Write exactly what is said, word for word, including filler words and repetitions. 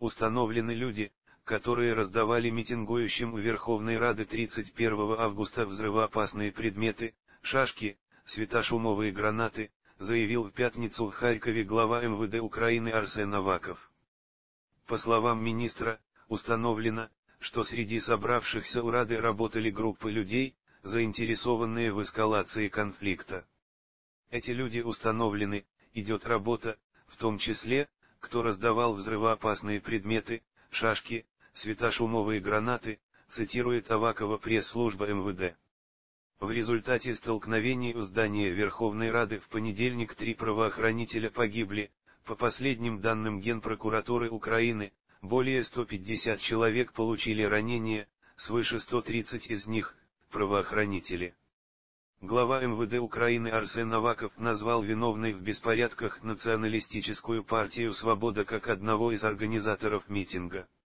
установлены люди, которые раздавали митингующим у Верховной Рады тридцать первого августа взрывоопасные предметы, шашки, светошумовые гранаты, заявил в пятницу в Харькове глава эм вэ дэ Украины Арсен Аваков. По словам министра, установлено, что среди собравшихся у Рады работали группы людей, заинтересованные в эскалации конфликта. Эти люди установлены, идет работа, в том числе, кто раздавал взрывоопасные предметы, шашки, светошумовые гранаты, цитирует Авакова пресс-служба эм вэ дэ. В результате столкновений у здания Верховной Рады в понедельник три правоохранителя погибли, по последним данным Генпрокуратуры Украины, более ста пятидесяти человек получили ранения, свыше ста тридцати из них – правоохранители. Глава эм вэ дэ Украины Арсен Аваков назвал виновной в беспорядках Националистическую партию «Свобода» как одного из организаторов митинга.